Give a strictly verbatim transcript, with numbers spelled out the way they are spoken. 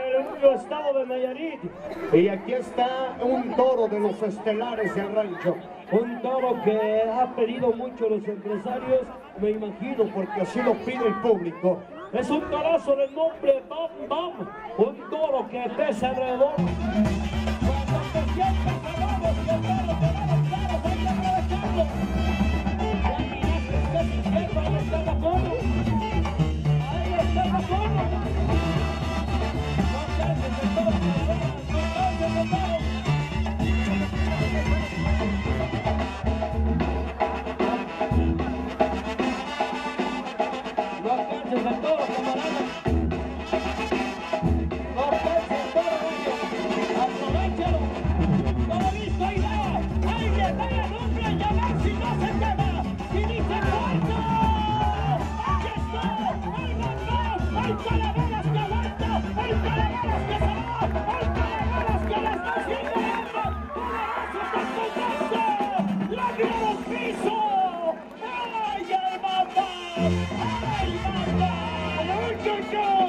el único estado de Nayarit. Y aquí está un toro de los estelares del rancho. Un toro que ha pedido mucho los empresarios, me imagino, porque así lo pide el público. Es un torazo de nombre Bam Bam, un toro que pesa alrededor. Cuando te sientas abajo, que el toro te da los caros, hay que aprovecharlo. Ya miraste que es izquierdo, ahí está la foto. Ahí está la foto. No canses el toro, no canses el toro. No canses el toro, camarada. No canses el toro, niño. Aprovechalo. Todo listo, ahí va. Ahí le va el hombre a llamar si no se queda. Y dice fuerza. ¡Aquí está! ¡Ahí va! ¡Hay calaveras que aguanta! ¡Hay calaveras que se va! ¡Hay calaveras que la está siguiendo! ¡Poderoso está jugando! ¡La vio al piso! ¡Ay, ay, mamá! ¡Ay, mamá! ¡Ay, ay, ay!